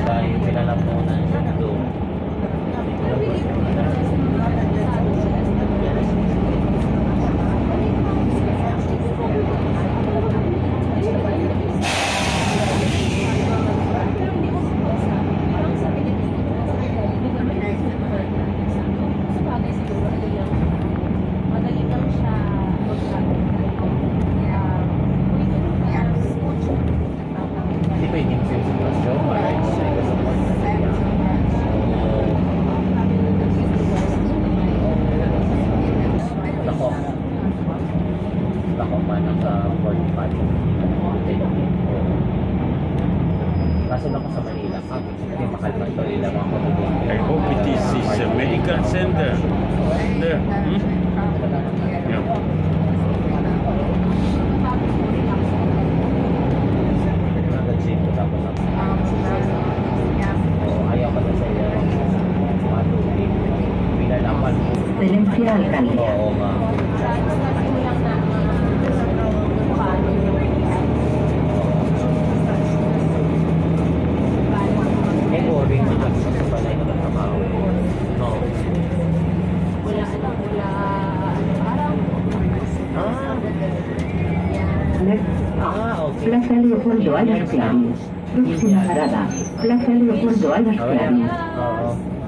Kaya pinalamunan siya doon. I hope it is a medical center. There. Yeah. Tenencia Alcaldía. Plaza Leopoldo a las Claris. Próxima parada, Plaza Leopoldo a las Claris.